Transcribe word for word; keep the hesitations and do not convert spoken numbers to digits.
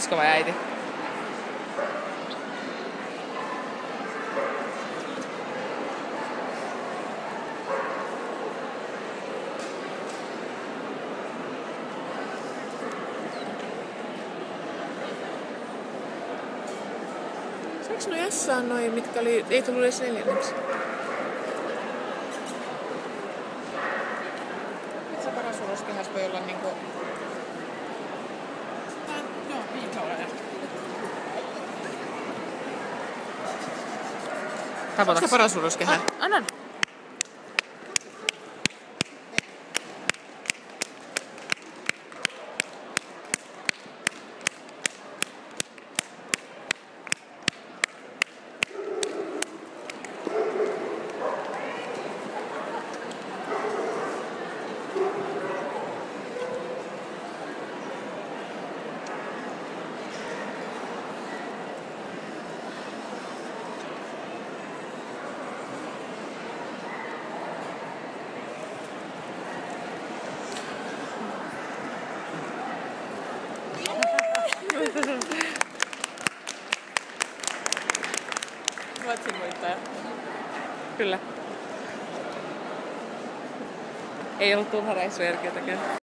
Sisko vai äiti? Saanko noi ässää noi, mitkä oli, ei tullut edes neljänneksi? Metsä parasuruskehäs voi olla niinku... Joo, niin se on. Tapotaks? Metsä parasuruskehä? Annan. Ruotsin voittaja. Kyllä. Ei ollut turha reissu jälkeen.